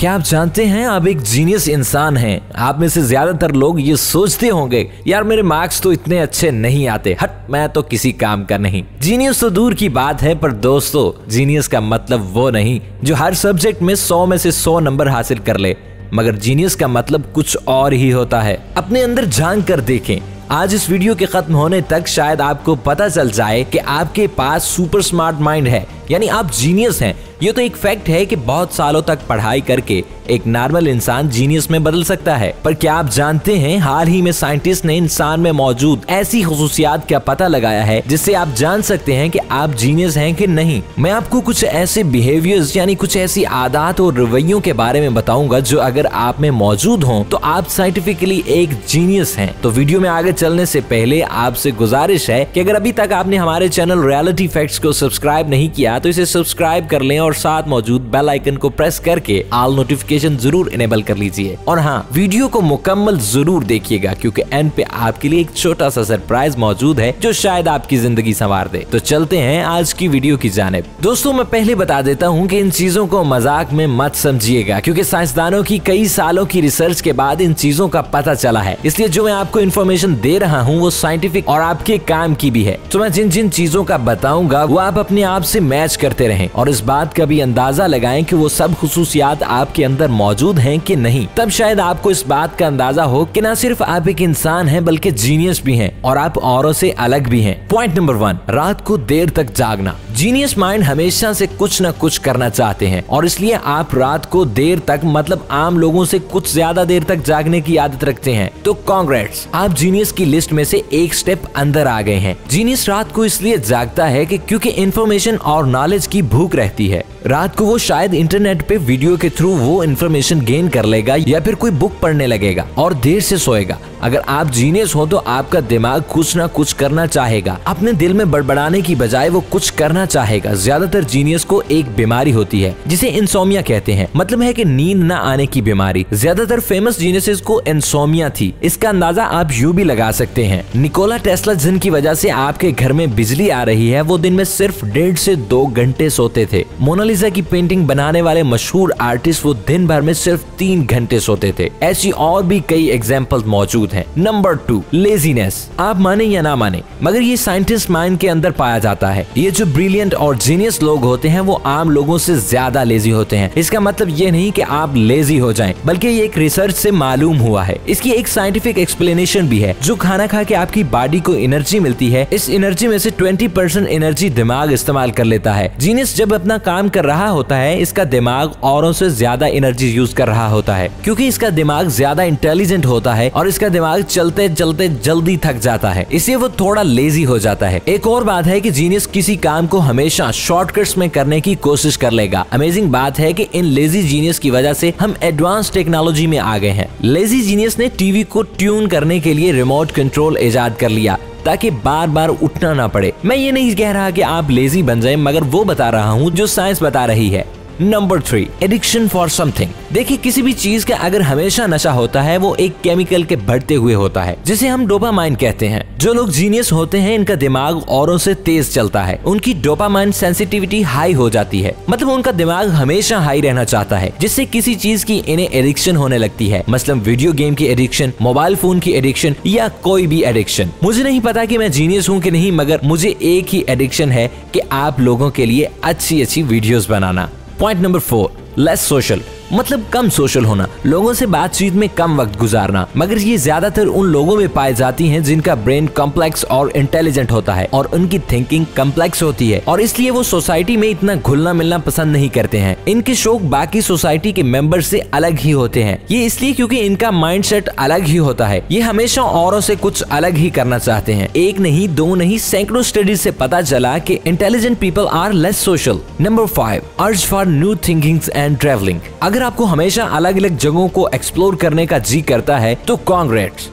क्या आप जानते हैं आप एक जीनियस इंसान हैं? आप में से ज्यादातर लोग ये सोचते होंगे यार मेरे मार्क्स तो इतने अच्छे नहीं आते, हट मैं तो किसी काम का नहीं। जीनियस तो दूर की बात है, पर दोस्तों जीनियस का मतलब वो नहीं जो हर सब्जेक्ट में 100 में से 100 नंबर हासिल कर ले, मगर जीनियस का मतलब कुछ और ही होता है। अपने अंदर झांक कर देखें। आज इस वीडियो के खत्म होने तक शायद आपको पता चल जाए कि आपके पास सुपर स्मार्ट माइंड है, यानी आप जीनियस हैं। ये तो एक फैक्ट है कि बहुत सालों तक पढ़ाई करके एक नॉर्मल इंसान जीनियस में बदल सकता है। पर क्या आप जानते हैं हाल ही में साइंटिस्ट ने इंसान में मौजूद ऐसी खुसूसियात का पता लगाया है जिससे आप जान सकते हैं कि आप जीनियस हैं कि नहीं। मैं आपको कुछ ऐसे बिहेवियर्स यानी कुछ ऐसी आदत और रवैयों के बारे में बताऊंगा जो अगर आप में मौजूद हों तो आप साइंटिफिकली एक जीनियस हैं। तो वीडियो में आगे चलने से पहले आपसे गुजारिश है कि अगर अभी तक आपने हमारे चैनल रियलिटी फैक्ट्स को सब्सक्राइब नहीं किया तो इसे सब्सक्राइब कर लें और साथ मौजूद बेल आइकन को प्रेस करके ऑल नोटिफिकेशन जरूर इनेबल कर लीजिए। और हाँ, वीडियो को मुकम्मल जरूर देखिएगा क्योंकि एंड पे आपके लिए एक छोटा सा सरप्राइज मौजूद है जो शायद आपकी जिंदगी संवार दे। तो चलते हैं आज की वीडियो की जानिब। दोस्तों मैं पहले बता देता हूँ कि इन चीजों को मजाक में मत समझिएगा क्योंकि साइंसदानों की कई सालों की रिसर्च के बाद इन चीजों का पता चला है, इसलिए जो मैं आपको इन्फॉर्मेशन दे रहा हूँ वो साइंटिफिक और आपके काम की भी है। तो मैं जिन जिन चीजों का बताऊंगा वो आप अपने आप से मैच करते रहें और इस बात का भी अंदाजा लगाएं कि वो सब खुसूसियात आपके अंदर मौजूद हैं कि नहीं। तब शायद आपको इस बात का अंदाजा हो कि न सिर्फ आप एक इंसान हैं बल्कि जीनियस भी हैं और आप औरों से अलग भी हैं। पॉइंट नंबर 1, रात को देर तक जागना। जीनियस माइंड हमेशा से कुछ न कुछ करना चाहते हैं और इसलिए आप रात को देर तक मतलब आम लोगों से कुछ ज्यादा देर तक जागने की आदत रखते हैं। तो कांग्रेट्स, आप जीनियस की लिस्ट में से एक स्टेप अंदर आ गए हैं। जीनियस रात को इसलिए जागता है कि क्योंकि इंफॉर्मेशन और नॉलेज की भूख रहती है। रात को वो शायद इंटरनेट पे वीडियो के थ्रू वो इन्फॉर्मेशन गेन कर लेगा या फिर कोई बुक पढ़ने लगेगा और देर से सोएगा। अगर आप जीनियस हो तो आपका दिमाग कुछ ना कुछ करना चाहेगा, अपने दिल में बड़बड़ाने की बजाय वो कुछ करना चाहेगा। ज्यादातर जीनियस को एक बीमारी होती है जिसे इंसोमिया कहते हैं, मतलब है कि नींद न आने की बीमारी। ज्यादातर फेमस जीनियसेस को इंसोमिया थी। इसका अंदाजा आप यूं भी लगा सकते हैं। निकोला टेस्ला जिनकी वजह से आपके घर में बिजली आ रही है वो दिन में सिर्फ 1.5 से 2 घंटे सोते थे। मोनालिसा की पेंटिंग बनाने वाले मशहूर आर्टिस्ट वो दिन भर में सिर्फ 3 घंटे सोते थे। ऐसी और भी कई एग्जाम्पल मौजूद हैं। Number 2, laziness. आप माने या ना माने मगर ये साइंटिस्ट माइंड के अंदर पाया जाता है। ये जो ब्रिलियंट और जीनियस लोग होते हैं वो आम लोगों से ज्यादा लेजी होते हैं। इसका मतलब ये नहीं कि आप लेजी हो जाएं, बल्कि ये एक रिसर्च से मालूम हुआ है। इसकी एक साइंटिफिक एक्सप्लेनेशन भी है। जो खाना खा के आपकी बॉडी को एनर्जी मिलती है, इस एनर्जी में से 20% एनर्जी दिमाग इस्तेमाल कर लेता है। जीनियस जब अपना काम कर रहा होता है इसका दिमाग औरों से ज्यादा एनर्जी यूज कर रहा होता है क्योंकि इसका दिमाग ज्यादा इंटेलिजेंट होता है और इसका दिमाग चलते चलते जल्दी थक जाता है, इसलिए वो थोड़ा लेजी हो जाता है। एक और बात है कि जीनियस किसी काम को हमेशा शॉर्टकट्स में करने की कोशिश कर लेगा। अमेजिंग बात है कि इन लेजी जीनियस की वजह से हम एडवांस टेक्नोलॉजी में आ गए हैं। लेजी जीनियस ने टीवी को ट्यून करने के लिए रिमोट कंट्रोल इजाद कर लिया ताकि बार बार उठना ना पड़े। मैं ये नहीं कह रहा कि आप लेजी बन जाएं, मगर वो बता रहा हूँ जो साइंस बता रही है। Number 3, addiction for something. देखिए किसी भी चीज का अगर हमेशा नशा होता है वो एक केमिकल के बढ़ते हुए होता है जिसे हम डोपामाइन कहते हैं। जो लोग जीनियस होते हैं इनका दिमाग औरों से तेज चलता है। उनकी डोपामाइन सेंसिटिविटी हाई हो जाती है, मतलब उनका दिमाग हमेशा हाई रहना चाहता है जिससे किसी चीज की इन्हें एडिक्शन होने लगती है, मतलब वीडियो गेम की एडिक्शन, मोबाइल फोन की एडिक्शन या कोई भी एडिक्शन। मुझे नहीं पता कि मैं जीनियस हूँ कि नहीं, मगर मुझे एक ही एडिक्शन है कि आप लोगों के लिए अच्छी वीडियोस बनाना। पॉइंट नंबर 4, लेस सोशल, मतलब कम सोशल होना, लोगों से बातचीत में कम वक्त गुजारना। मगर ये ज्यादातर उन लोगों में पाई जाती हैं जिनका ब्रेन कॉम्प्लेक्स और इंटेलिजेंट होता है और उनकी थिंकिंग कॉम्प्लेक्स होती है और इसलिए वो सोसाइटी में इतना घुलना मिलना पसंद नहीं करते हैं। इनके शौक बाकी सोसाइटी के मेंबर से अलग ही होते हैं। ये इसलिए क्योंकि इनका माइंडसेट अलग ही होता है। ये हमेशा औरों से कुछ अलग ही करना चाहते हैं। एक नहीं, 2 नहीं, सैकड़ों स्टडीज से पता चला कि intelligent people are less social. Number 5, urge for new thinkings and travelling. अगर आपको हमेशा अलग अलग जगहों को एक्सप्लोर करने का जी करता है तो कांग्रेट्स,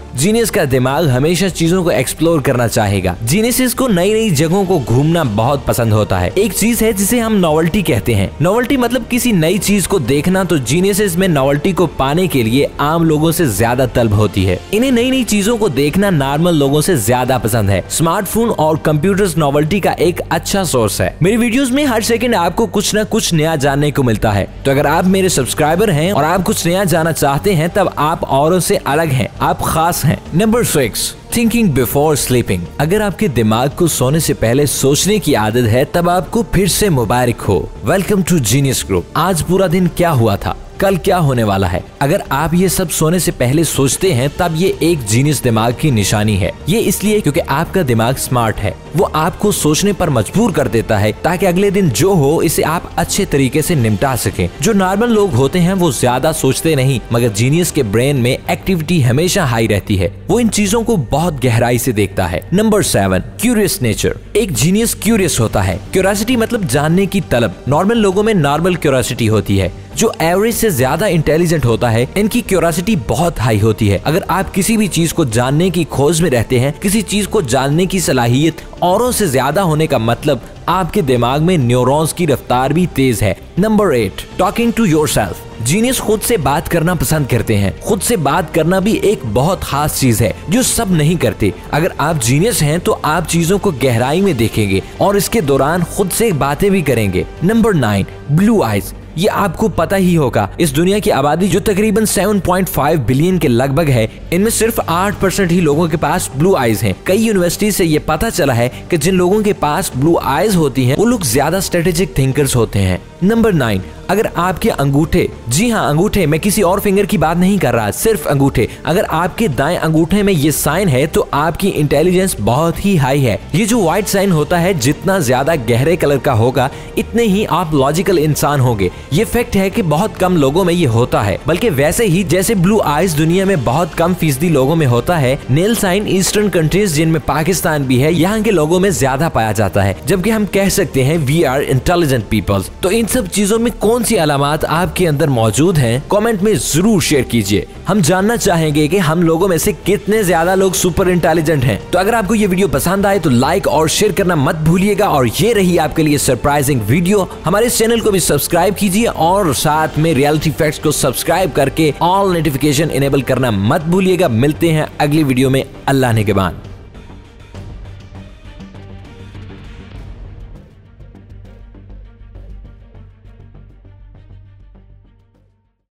जीनियस का दिमाग हमेशा चीजों को एक्सप्लोर करना चाहेगा। जीनियस को नई नई जगहों को घूमना बहुत पसंद होता है। एक चीज है जिसे हम नॉवेल्टी कहते हैं। नॉवेल्टी मतलब किसी नई चीज को देखना। तो जीनियस में नॉवेल्टी को पाने के लिए आम लोगों से ज्यादा तलब होती है। इन्हें नई नई चीजों को देखना नॉर्मल लोगों से ज्यादा पसंद है। स्मार्टफोन और कंप्यूटर्स नॉवेल्टी का एक अच्छा सोर्स है। मेरी वीडियोस में हर सेकंड आपको कुछ न कुछ नया जानने को मिलता है। तो अगर आप मेरे सब्सक्राइबर हैं और आप कुछ नया जानना चाहते हैं तब आप औरों से अलग हैं, आप खास हैं। Number 6, thinking before sleeping. अगर आपके दिमाग को सोने से पहले सोचने की आदत है तब आपको फिर से मुबारक हो। Welcome to genius group. आज पूरा दिन क्या हुआ था, कल क्या होने वाला है, अगर आप ये सब सोने से पहले सोचते हैं तब ये एक जीनियस दिमाग की निशानी है। ये इसलिए क्योंकि आपका दिमाग स्मार्ट है। वो आपको सोचने पर मजबूर कर देता है ताकि अगले दिन जो हो इसे आप अच्छे तरीके से निपटा सकें। जो नॉर्मल लोग होते हैं वो ज्यादा सोचते नहीं, मगर जीनियस के ब्रेन में एक्टिविटी हमेशा हाई रहती है। वो इन चीजों को बहुत गहराई से देखता है। Number 7, curious nature. एक जीनियस क्यूरियस होता है। क्यूरियोसिटी मतलब जानने की तलब। नॉर्मल लोगों में नॉर्मल क्यूरियोसिटी होती है। जो एवरेज से ज्यादा इंटेलिजेंट होता है इनकी क्यूरियोसिटी बहुत हाई होती है। अगर आप किसी भी चीज को जानने की खोज में रहते हैं, किसी चीज को जानने की सलाहियत औरों से ज्यादा होने का मतलब आपके दिमाग में न्यूरॉन्स की रफ्तार भी तेज है। Number 8, talking to yourself. Genius खुद से बात करना पसंद करते हैं। खुद से बात करना भी एक बहुत खास चीज है जो सब नहीं करते। अगर आप जीनियस हैं तो आप चीजों को गहराई में देखेंगे और इसके दौरान खुद से बातें भी करेंगे। Number 9, blue eyes. ये आपको पता ही होगा, इस दुनिया की आबादी जो तकरीबन 7.5 बिलियन के लगभग है, इनमें सिर्फ 8% ही लोगों के पास ब्लू आइज हैं। कई यूनिवर्सिटी से ये पता चला है कि जिन लोगों के पास ब्लू आइज होती हैं वो लोग ज्यादा स्ट्रेटेजिक थिंकर्स होते हैं। नंबर 9, अगर आपके अंगूठे, जी हाँ अंगूठे, मैं किसी और फिंगर की बात नहीं कर रहा, सिर्फ अंगूठे, अगर आपके दाएं अंगूठे में ये साइन है तो आपकी इंटेलिजेंस बहुत ही हाई है। ये जो व्हाइट साइन होता है जितना ज्यादा गहरे कलर का होगा इतने ही आप लॉजिकल इंसान होंगे। ये फैक्ट है कि बहुत कम लोगों में ये होता है, बल्कि वैसे ही जैसे ब्लू आइज दुनिया में बहुत कम फीसदी लोगों में होता है, नेल साइन ईस्टर्न कंट्रीज जिनमें पाकिस्तान भी है यहाँ के लोगों में ज्यादा पाया जाता है। जबकि हम कह सकते हैं वी आर इंटेलिजेंट पीपल्स। तो इन सब चीजों में कौन सी अलामात आपके अंदर मौजूद हैं, कमेंट में जरूर शेयर कीजिए। हम जानना चाहेंगे कि हम लोगों में से कितने ज्यादा लोग सुपर इंटेलिजेंट हैं। तो अगर आपको ये वीडियो पसंद आए तो लाइक और शेयर करना मत भूलिएगा। और ये रही आपके लिए सरप्राइजिंग वीडियो। हमारे इस चैनल को भी सब्सक्राइब कीजिए और साथ में रियलिटी फैक्ट्स को सब्सक्राइब करके ऑल नोटिफिकेशन इनेबल करना मत भूलिएगा। मिलते हैं अगली वीडियो में। अल्लाह ने के बाद।